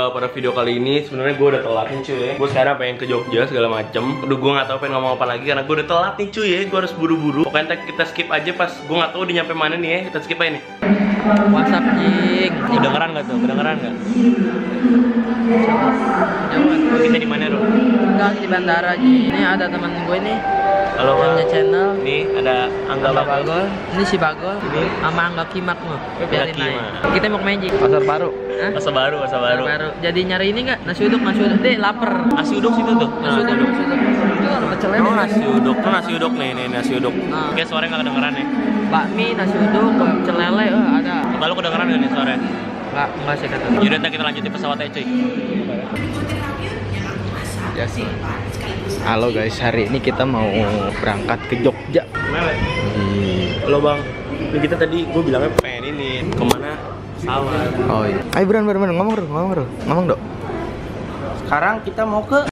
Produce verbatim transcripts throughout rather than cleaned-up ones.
uh, pada video kali ini sebenarnya gue udah telat nih cuy. Gue sekarang pengen ke Jogja segala macem. Aduh gue nggak tahu pengen ngomong apa lagi karena gue udah telat nih cuy ya. Gue harus buru-buru. Pokoknya kita skip aja pas gue nggak tahu udah nyampe mana nih ya. Kita skip aja nih. WhatsApp jing. Kedengeran nggak tuh? Kedengeran nggak? Jauh. Kita di mana Ro? Enggak di bandara Ji. Ini ada teman gue nih. Halo punya channel. Nih ada Angga Angga Bagol. Bagol. Ini si Bagol. Ini sama Angga Kimak loh. Biarin Kimak. aja. Kita mau ke Magic. Pasar baru. Hah? Pasar baru, pasar baru. baru. Jadi nyari ini nggak? Nasi uduk, nasi uduk. Deh lapar. Nasi uduk situ tuh. Nasi uduk, nasi uduk. Itu ada pecel lele. Oh, nasi uduk tuh nasi uduk nih, nih nasi uduk. Nah. Oke, suaranya nggak kedengeran nih. Bakmi, nasi uduk, pecel lele, eh ada. Lalu kedengeran nggak nih suaranya? Enggak, enggak sih kata. Yaudah ntar kita lanjut di pesawat aja cuy. Yes. Halo guys, hari ini kita mau berangkat ke Jogja. Gimana? Halo bang, ini kita tadi gue bilangnya pengen ini kemana? Pesawat. Oh iya. Ayo Bran, Bran, Bran, ngomong dong, ngomong dong, ngomong dong. Sekarang kita mau ke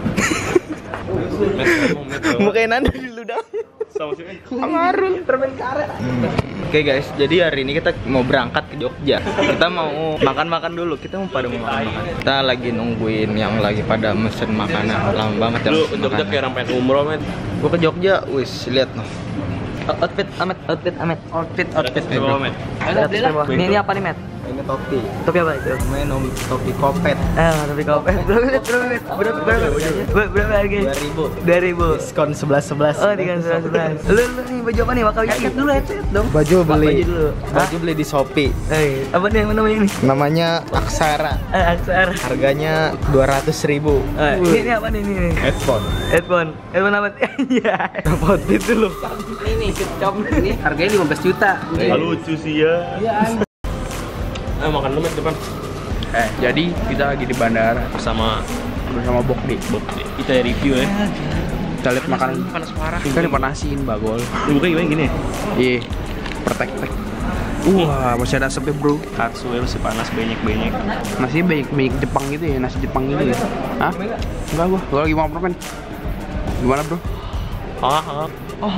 Mukain anda dulu dong. Sama sih. Pengaruh permen karet. Oke guys, jadi hari ini kita mau berangkat ke Jogja. Kita mau makan-makan dulu. Kita mau pada mau makan-makan. Kita lagi nungguin yang lagi pada mesen makanan. Lama banget ya. Lu ke Jogja kayak orang pengen umroh men. Gua ke Jogja, wis lihat noh. outfit Amet, outfit Amet, outfit outfit. Coba men. Ada beli lah. Ini, ini apa nih, Met? Ini topi. Topi apa itu? Namanya nom topi kopet. Eh, topi kopet. Berapa berapa berapa berapa berapa harga? Dua ribu. Dua ribu. Diskon sebelas sebelas. Oh, diskon sebelas sebelas. Lu lu nih baju apa nih? Bakal jaket dulu ya, dong. Baju beli. Baju dulu. Baju beli di Shopee. Eh, apa nih yang namanya ini? Namanya Aksara. Eh, Aksara. Harganya dua ratus ribu. Eh, ini, ini apa nih ini? Headphone. Headphone. Headphone apa? Iya. Dapat itu loh. Ini nih, ketop ini harganya lima belas juta. Ah, lucu sih ya. Iya. Ayo makan dulu men depan. Eh, jadi kita lagi di bandara Bersama bersama Bokdi. Bokdi. Kita review ya. Kita lihat makanan Panas parah. kita dipanasin bagol. Buka gimana gini? Iya. Pertek-tek. Wah, masih ada asapnya bro. Katsuel masih panas banyak-banyak. Nasi banyak banyak Jepang gitu ya, nasi Jepang gitu ya. Hah? Enggak gua. Gua lagi mau permen. Gimana bro? Ah, ah. Oh.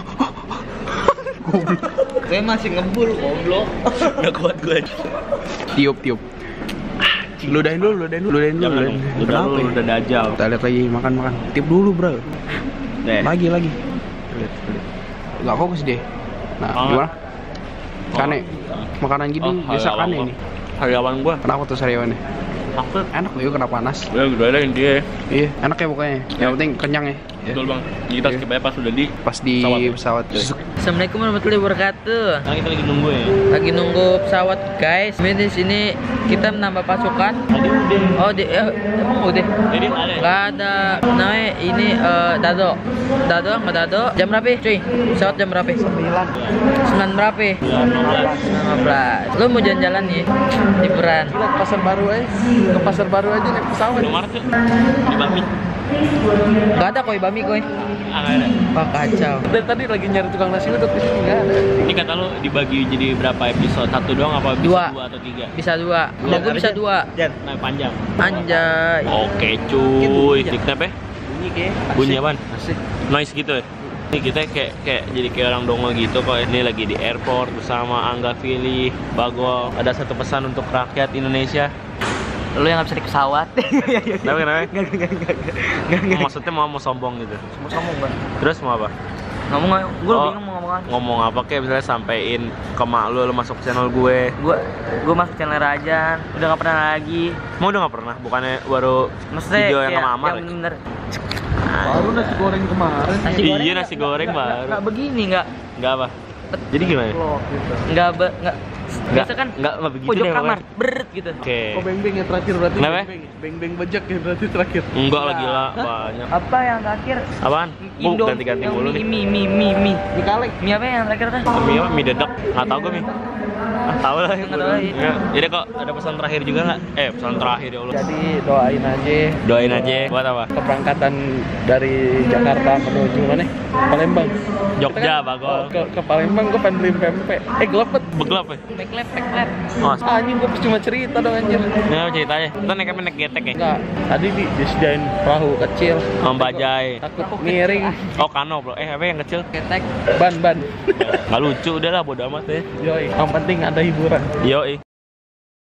Saya masih ngebul, goblok. Nggak kuat gue. Tiup tiup. Ludahin dulu, ludahin dulu, ludahin dulu. Jangan ludahin. dong. Udah Kenapa lu ya? udah dajal. Kita lihat lagi makan makan. Tiup dulu bro. Deh. Lagi lagi. Lihat, lihat. Nggak fokus deh. Nah, Ah. gimana? Kane. Oh. Makanan gini Oh, biasa karyawan kane gua. ini. Karyawan gua. Kenapa tuh sariawannya? Aku Enak loh, kena panas. udah udah ada dia. Iya, enak ya pokoknya. Yang penting kenyang ya. Betul bang. Jadi kita Iya. skip aja pas udah di Pas di Pesawat. pesawat. Assalamualaikum warahmatullahi wabarakatuh. Sekarang kita lagi nunggu ya. Lagi nunggu pesawat guys. Ini di sini kita menambah pasukan. Tadi udah. Oh, di eh, emang udah. Jadi ada. Gak ada. Nah, ini eh, dado. Dado nggak dado. Jam berapa, cuy? Pesawat jam berapa? Sembilan. Sembilan berapa? Sembilan belas. Lu mau jalan-jalan nih? Liburan. Ke pasar baru aja. Ke pasar baru aja naik pesawat. Nomor tuh di Bami. Gak ada koi bami koi. Ah, nggak ada. Wah kacau. Dari tadi lagi nyari tukang nasi uduk di sini nggak ada. Ini kata lu dibagi jadi berapa episode? Satu doang apa bisa Dua. dua atau tiga? Bisa dua. Kalau gue bisa dua. Nah, panjang. Anjay. Oke cuy. Diknap ya? Bunyi kayak. Bunyi apaan? Asik. Noise gitu ya? Ini kita kayak kayak jadi kayak orang dongo gitu kok. Ini lagi di airport bersama Angga Fili, Bagol. Ada satu pesan untuk rakyat Indonesia. Lu yang nggak bisa di pesawat. Kenapa kenapa? Gak, gak, gak, gak, gak. Maksudnya mau mau sombong gitu. Mau sombong bang. Terus mau apa? Ngomong, gue Oh, bingung mau ngomong apa. Ngomong apa kayak misalnya sampein ke mak lu, lu masuk channel gue. Gue, gue masuk channel Rajan. Udah nggak pernah lagi. Mau udah nggak pernah? Bukannya baru Maksudnya video yang kayak sama Amar? yang ya? bener. Baru nasi goreng kemarin. Nasi goreng Iya nggak- nasi goreng nggak- baru. nggak begini nggak. Nggak apa? Jadi gimana? Nggak be, nggak. Nggak, Biasa kan nggak, nggak begitu pojok deh, kamar, pokoknya. beret gitu. Oke. Oh beng-beng yang terakhir berarti. Kenapa? Beng-beng bejek ya berarti terakhir. Enggak lah gila, Hah? banyak. Apa yang terakhir? Apaan? Bu, Indo. ganti-ganti yang mulu mie, nih. mie, mie, mie, mie. Mie kaleng. Mie apa yang terakhir tuh? Mie apa? Mie dedek? Nggak tahu gue mie. Ah, tahu lah. Nggak tahu lagi. Ya, jadi kok ada pesan terakhir juga nggak? Eh, pesan terakhir ya Allah. Jadi doain aja Doain aja. Buat apa? keberangkatan dari Jakarta menuju mana? Palembang. Jogja, Kan, Bagol. oh, ke, ke Palembang gue pengen beli pempek. Eh gelapet. Begelap ya? Backlet, backlet. Oh, Ah, anjing gue cuma cerita dong anjir. ya ceritanya. Kita naik apa naik getek ya? Enggak, tadi di disediain perahu kecil. Membajai. Takut miring. Oh, kano, bro. Eh, apa yang kecil? Ketek. Ban-ban. Nggak lucu, udah lah, bodo amat ya. Yoi, yang penting ada hiburan. Yoi. Oke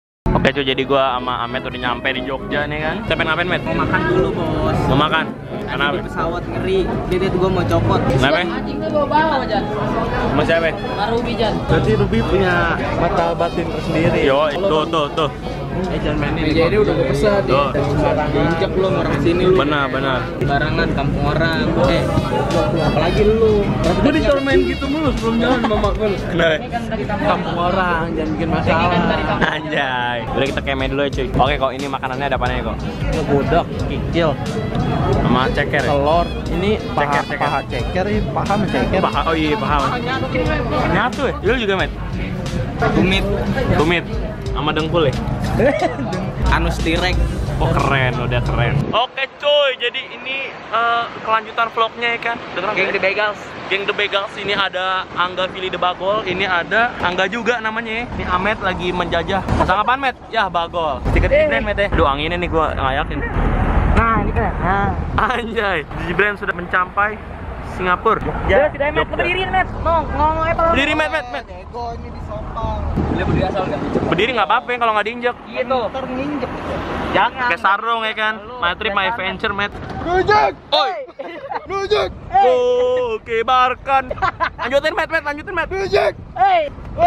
Oke cuy, jadi gua sama Amet udah nyampe di Jogja nih kan. Kita pengen ngapain, Met? Mau makan dulu, Bos. Mau makan? Kenapa? Di pesawat ngeri. Jadi tuh gua mau copot. Kenapa? Anjing tuh bawa-bawa, Jan. Sama siapa? Marubi, Jan. Berarti Ruby punya mata batin tersendiri. Yo, tuh tuh tuh. Eh jangan main ini. Jadi udah gue pesan. Tuh. Injek lu orang sini lu. Benar, benar. Barangan kampung orang. Eh, apalagi lu. Gue disuruh main gitu mulu sebelum jalan sama mak gue. Kenapa? Kampung orang, jangan bikin masalah. Anjay. Udah kita kemen dulu ya cuy. Oke kok, ini makanannya ada apanya kok? Bodak, kikil, Sama ceker ya? telur. Ini paha, Ceker, ceker. paha ceker, ini paha menceker. Paha, oh iya paham. Nyatu ya? Lu juga, Met? Tumit. Tumit sama dengkul ya? Anus tirek. Oh keren, udah keren. Oke cuy, jadi ini uh, kelanjutan vlognya ya kan? Dengeran Geng The Bagels. Geng The Bagels, ini ada Angga Vili The Bagol, ini ada Angga juga namanya ya. Ini Amet lagi menjajah. Pasang apaan, Met? Ya, Bagol. Tiket di brand, Met ya. Aduh, anginnya nih gua ngayakin. Nah, ini kan. Nah. Anjay, di brand sudah mencapai Singapura. Ya, tidak Met, berdiriin Met. Ngomong, ngomong apa? Berdiri, Met, Met, Met. Ego ini disopang. Boleh berdiri asal enggak? Berdiri nggak apa-apa kalau nggak diinjek. Iya tuh. Ntar nginjek. Jangan. Kayak sarung ya kan. My trip, my adventure, Met. Nujek. Oi. Nujek. Oh, kebarkan. Lanjutin, Met, Met, lanjutin, Met. Nujek. Hei.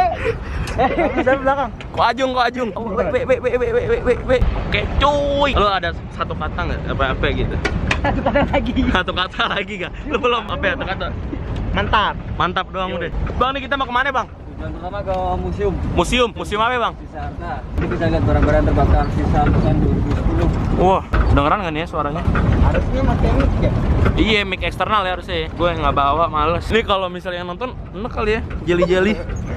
Dari belakang. Kok Ajung, kok Ajung. Wek, wek, wek, wek, wek, wek, wek. Oke, cuy. Lo ada satu kata nggak? Apa-apa gitu? Satu kata lagi. Satu kata lagi nggak? Lo belum apa ya? Satu kata. Mantap. Mantap doang udah. Bang, nih kita mau kemana, Bang? Tujuan pertama ke museum Museum. Museum apa, Bang? Sisa Harta. Ini bisa lihat barang-barang terbakar sisa tahun dua ribu sepuluh. Wah, dengeran nggak nih ya suaranya? Harusnya pakai mic ya. Iya, mic eksternal ya harusnya. Gue nggak bawa, males. Ini kalau misalnya yang nonton, enak kali ya, jeli-jeli.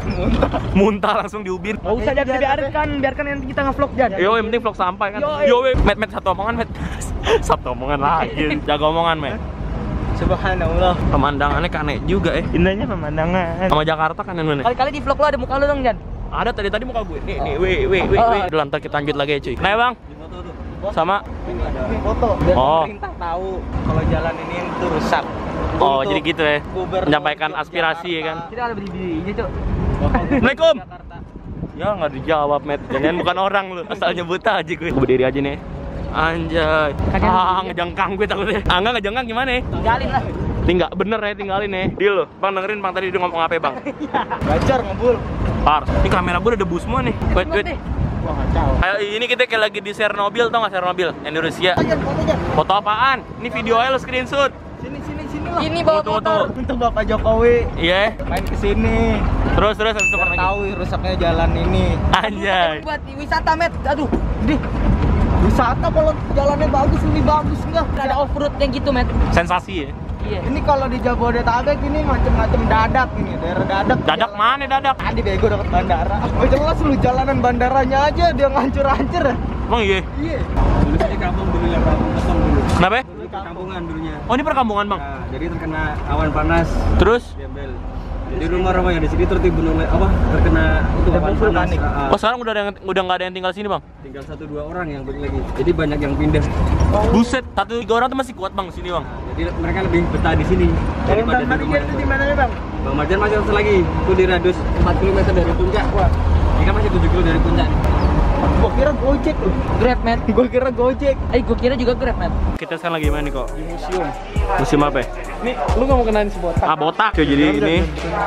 Muntah langsung diubin. Enggak usah Jan, biarkan, biarkan nanti kita nge-vlog Jan. Yo, yang penting vlog sampai kan. Yo, we, Met, Met, satu omongan, Met. Satu omongan lagi. Jaga omongan, Met. Subhanallah. Pemandangannya kane juga eh. Indahnya pemandangan. Sama Jakarta kan yang mana? Kali-kali di vlog lo ada muka lo dong Jan. Ada tadi tadi muka gue. Nih, nih, weh, weh, weh, weh. Udah lantar kita lanjut lagi ya, cuy. Nah, Bang. Sama. Ini foto. Biar Oh. pemerintah tahu kalau jalan ini itu rusak. Oh, Untuk jadi gitu ya. Gubernur Menyampaikan aspirasi ya kan. Kita ada berdiri aja, Cok. Assalamualaikum. Ya nggak dijawab, Met. Jangan bukan orang lu. Asal nyebut aja gue. Gue berdiri aja nih. Anjay. Ah, ngejengkang gue takutnya. Ah, enggak ngejengkang gimana ya? Tinggalin lah. Tinggal bener ya, tinggalin ya. Deal lo. Bang dengerin Bang tadi dia ngomong apa ya, Bang? Belajar ngebul. Par. Ini kamera gue udah debu semua nih. Wait, wait. Wah, kacau. Kayak ini kita kayak lagi di Chernobyl, tau gak Chernobyl? Indonesia. Aja fotonya. Foto apaan? Ini video aja lo screenshot. Sini sini sini lah. Ini bawa Tunggu, motor. tunggu. Untuk Bapak Jokowi Iya. main ke sini. Terus terus habis itu Biar lagi. tahu rusaknya jalan ini. Anjay. Buat wisata Met. Aduh, di Wisata kalau jalannya bagus lebih bagus enggak? ada off-road yang gitu Met. Sensasi ya. Iya. Ini kalau di Jabodetabek ini macam-macam dadak ini, daerah dadak. Dadak mana dadak? Tadi bego dekat bandara. Oh jelas lu jalanan bandaranya aja dia ngancur-hancur. Emang iya? Iya. Dulu sini kampung dulunya, kampung kosong dulu. Kenapa? Dulu perkampungan dulunya. Oh, ini perkampungan, Bang. Nah, jadi terkena awan panas, Terus? gembel. Jadi rumah-rumah yang di sini terus dibunuh apa? Terkena itu Debu awan panas. vulkanik. Ah, ah. Oh, sekarang udah ada yang udah nggak ada yang tinggal sini, Bang. Tinggal satu dua orang yang balik lagi. Jadi banyak yang pindah. Buset, satu tiga orang tuh masih kuat, Bang, sini, Bang. Nah, jadi mereka lebih betah di sini. Kalau daripada Bang di Mardian rumah itu itu. di mana ya, Bang? Bang Mardian masih satu lagi. Itu di radius empat kilometer dari puncak. Wah. Ini kan masih tujuh kilometer dari puncak. Gua kira Gojek loh. Grab Met. Gua kira Gojek. Eh, gua kira juga Grab Met. Kita sekarang lagi mana nih kok? Di museum. Museum apa ya? Nih, lu nggak mau kenalin sebotak? Ah, botak. Oke, jadi ini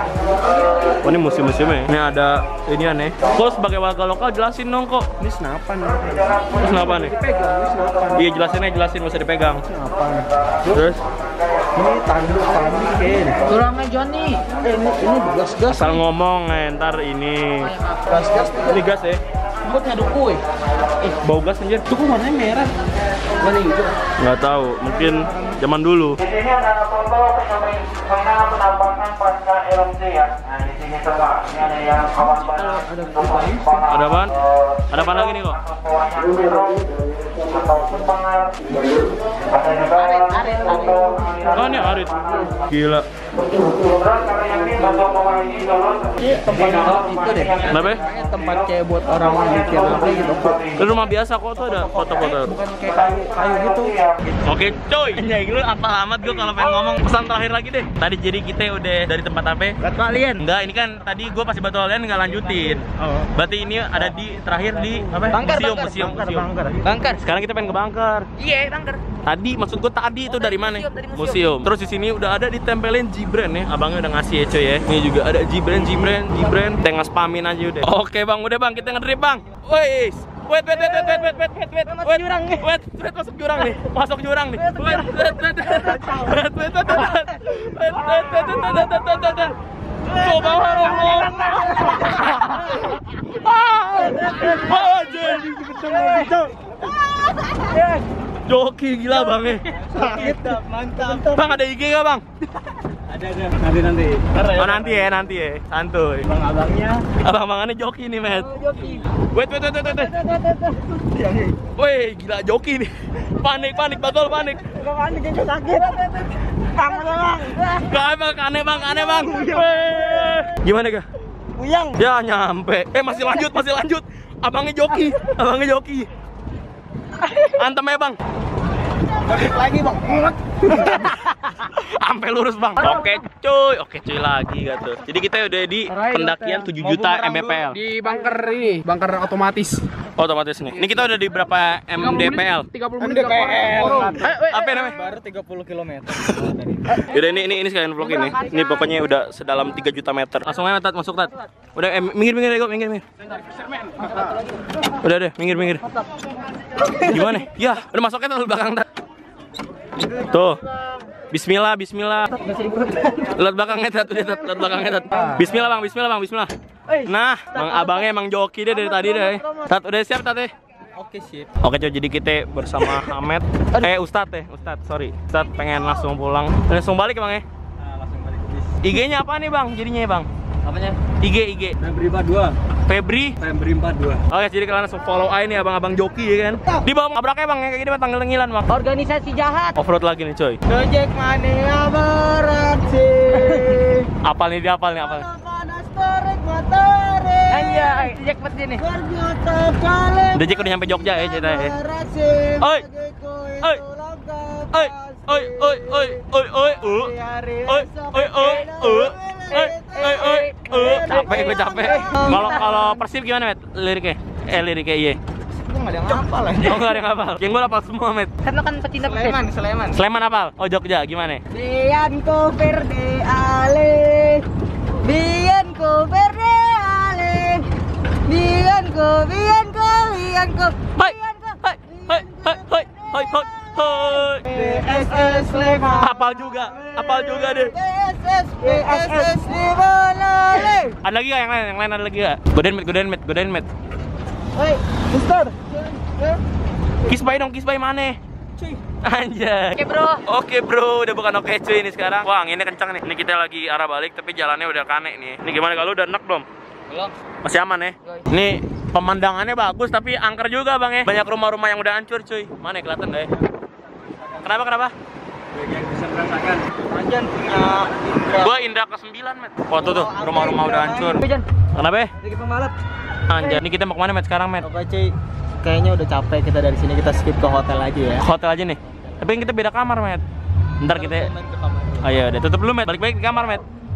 oh, ini museum-museum ya? Ini ada ini aneh. Kok sebagai warga lokal jelasin dong kok. Ini senapan. Terus kenapa nih? Dipegang, ini senapan. Iya, jelasin aja, jelasin, nggak usah dipegang. Senapan. Terus Ini tanduk kambing kayaknya. Kurangnya Johnny. Eh, ini ini gas-gas. asal ngomong, eh, ntar ini Gas-gas. ini gas ya? Buat ngaduk kue. Eh, bau gas anjir. Itu kok warnanya merah? Warna hijau. Nggak tahu, mungkin zaman dulu. Di sini ada foto fenomena penampakan pasca erupsi ya. Nah di sini coba ini ada yang awan panas, Ada apaan? Ada apa lagi nih kok? atau semangat. Ada juga foto aliran. Oh, ini arit. Gila. Terus kalau yang ini untuk pemain ini terus Tempat itu deh. Kenapa? Kayaknya tempat kayak buat orang bikin apa gitu. Itu rumah biasa kok tuh ada foto-foto. Bukan kayak kayu kayu gitu. Oke coy, ya lu apa amat gue kalau pengen ngomong. Pesan terakhir lagi deh. Tadi jadi kita udah dari tempat apa? Batu alien. Enggak, ini kan tadi gue pasti batu alien nggak lanjutin. Oh. Berarti ini ada di terakhir di apa? Bangker, museum, bangker, museum, bangker, museum. bangker. Bangker. Sekarang kita pengen ke Bangker. Iya, bangker. Tadi maksud gue tadi itu dari mana? museum, dari museum. Terus di sini udah ada ditempelin G-brand ya. Abangnya udah ngasih ya coy ya. Ini juga ada G-brand, G-brand, G-brand. Kita nge-spamin aja udah. Oke bang, udah bang, kita ngedrip bang. Wes. Wait, wait, wait, wait, wait, wait, wait, wait, wait, wait, jurang nih. Wait, wait, masuk jurang nih. Masuk jurang nih. Wait, wait, wait, wait, wait, wait, wait, wait, wait, wait, wait, wait, wait. Coba Allah. Ah, jadi joki gila bang ya. Sakit, mantap. Bang ada I G gak bang? Ada ada. Nanti nanti. Oh nanti ya, nanti ya. Santuy. Bang abangnya. Abang-abangannya joki nih, Met. Wait, wait, wait, wait, wait. Woi, gila joki nih. Panik, panik, bakal panik. Gak panik, gak sakit. Bang, bang. Gak, bang, aneh bang, aneh bang. Weh. Gimana kah? Uyang. Ya nyampe. Eh masih lanjut, masih lanjut. Abangnya joki, abangnya joki. Antem ya bang. Lagi bang. Sampai lurus bang. Oke cuy, oke cuy lagi gitu. Jadi kita udah di pendakian tujuh juta M B P L. Di bunker ini, bunker otomatis. Otomatis nih. Ini kita udah di berapa M D P L? tiga puluh M menit. D P L. Apa namanya? Baru tiga puluh kilometer. Yaudah ini ini ini sekalian vlog ini. Ini pokoknya udah sedalam tiga juta meter. Langsung aja Tat, masuk Tat. Udah eh, minggir minggir deh, minggir minggir. Udah deh, minggir minggir. Gimana? Ya, udah masuknya Tat, belakang Tat. Tuh. Bismillah, bismillah. Lihat belakangnya Tat, udah Tat, lihat belakangnya Tat. Bismillah Bang, bismillah Bang, bismillah. Nah, Bang abangnya emang joki deh dari tadi deh. Tat, udah siap Tat deh. Oke sip. Oke coy, jadi kita bersama Ahmed. Eh Ustadz ya, Ustadz, sorry. Ustadz pengen langsung pulang. Langsung balik Bang ya? Langsung balik ke bis. I G-nya apa nih Bang? Jadinya ya Bang? Apanya? I G, I G. Febri empat dua. Febri. Febri empat dua. Oke, jadi kalian langsung follow aja nih abang-abang joki ya kan. Di bawah abraknya Bang, kayak gini Bang, tanggal-tanggilan Bang. Organisasi jahat. Offroad lagi nih coy. Dojek mania berat sih. Apal nih, dia apal nih, apal. Panas terik matahari. Anjay, jackpot dia nih. Berjuta kali. Udah Jack udah nyampe Jogja ya ceritanya ya. Oi. Oi. Oi. Oi, oi, oi, oi, oi, uh. Oi, oi, oi, uh. Oi, oi, oi, uh. Capek, gue capek. Kalau kalau Persib gimana, Met? Liriknya? Eh, liriknya iya. Gue gak ada yang hafal ya. Oh, nggak ada yang hafal. Yang gue hafal semua, Met. Kan lo kan pecinta Persib. Sleman, Sleman. Sleman hafal. Oh, Jogja gimana? Bianco verde ale. Bianco verde ale. Bianco, Bianco, Bianco. Hai, hai, hai, hai, hai, hai, hai, hai. B S S Sleman. Hafal juga, hafal juga deh. B S S, B S S Sleman ale. Ada lagi gak yang lain? Yang lain ada lagi gak? Godain, Met, godain, Met, godain, Met. Hei, Mister. Kiss bye dong, kiss bye mana? Anjay. Oke bro. Oke bro, udah bukan oke cuy ini sekarang. Wah, anginnya kencang nih. Ini kita lagi arah balik tapi jalannya udah kane nih. Ini gimana kalau udah enak belum? Belum. Masih aman ya? Ini pemandangannya bagus tapi angker juga Bang ya. Banyak rumah-rumah yang udah hancur cuy. Mana ya, kelihatan gak ya? Kenapa kenapa? Yang bisa merasakan. Anjan punya indra. Gua Indra ke sembilan, Met. Oh tuh tuh, rumah-rumah udah hancur. Hujan. Kenapa ya? Jadi pembalap. Anjay, ini kita mau kemana Met sekarang, Met? Oke cuy, kayaknya udah capek kita dari sini, kita skip ke hotel aja ya. Hotel aja nih. Tapi kan kita beda kamar, Met. Ntar kita. Oh iya, udah tutup dulu, Met. Balik-balik di kamar, Met.